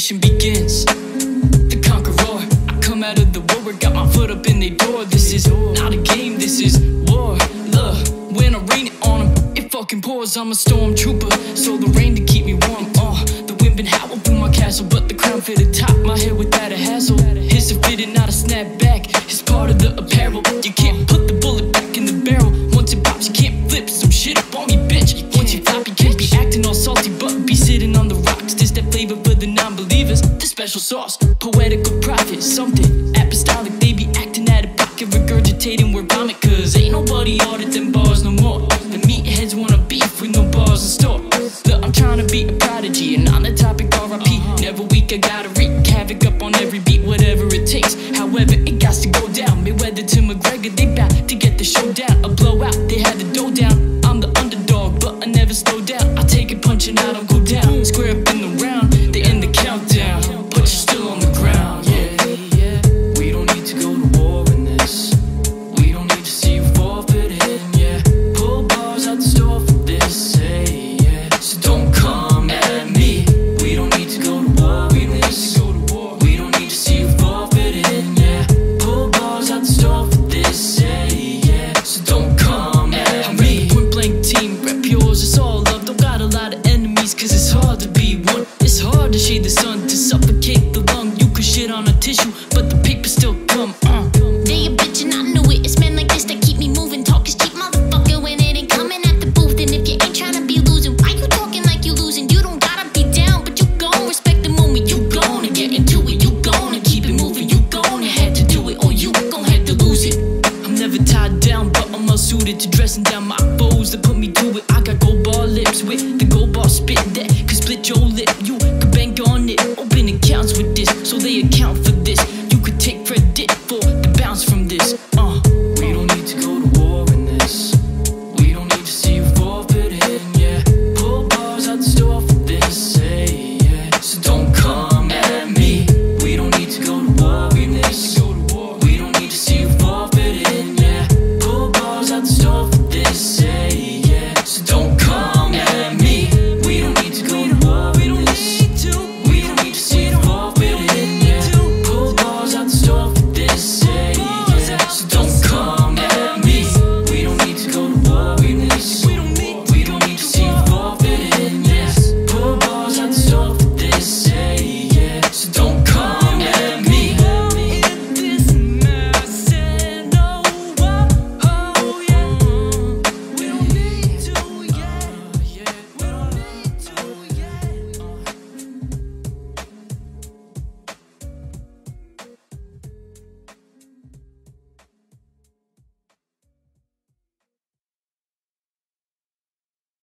mission begins. The conqueror, I come out of the war, got my foot up in the door. This is not a game, this is war. Look, when I rain it on them, it fucking pours. I'm a stormtrooper, so the rain to keep me warm. The wind been howling through my castle, but the crown fitted top my head without a hassle. It's a fitting, not a snapback. It's part of the apparel. You can't put the bullet back in the barrel. Once it pops, you can't flip some shit up on me, bitch. Once you flop, you can't be acting all salty, but be sitting on the rocks. This that flavor for the non-believers. The special sauce, poetical prophet, something apostolic. They be acting out of pocket, regurgitating word vomit. Cause ain't nobody audit them bars no more. The meatheads wanna beef with no bars in store. Look, I'm trying to be a prodigy, and on the topic R.I.P. Never weak, I gotta wreak havoc up on every beat, whatever it takes. However, it got to go down. Mayweather to McGregor, they bout to get the show down. A blowout, they had the dough down. I'm the underdog, but I never slow down. I take it punching, I don't go down. Square up in the round, they end the countdown, but you're still on the ground. Yeah, we don't need to go to war in this. We don't need to see you forfeiting. Yeah, pull bars out the store for this. Hey, yeah, so don't come at me. We don't need to go to war in this. We don't need to see you forfeiting. Yeah, pull bars out the store for this. Hey, yeah, so don't come at me. Point blank team, rep yours, it's all love. Don't got a lot of enemies, cause it's hard to be one. It's hard to shade the sun, to suffocate the lung. You could shit on a tissue, but the paper still come. They a bitch and I know it. It's men like this that keep me moving. Talk is cheap, motherfucker, when it ain't coming at the booth. And if you ain't tryna be losing, why you talking like you losing? You don't gotta be down, but you gon' respect the moment. You gonna get into it, you gonna keep it moving. You gonna have to do it, or you gon' have to lose it. I'm never tied down, but I'm well suited to dressing down my foes that put me to it.